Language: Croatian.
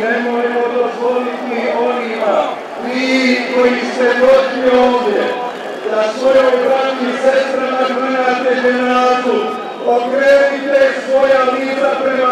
nemojmo dozvoliti onima, vi koji ste došli ovdje, da svojoj braći i sestrama klanjate dženazu, okrenite svoja lica prema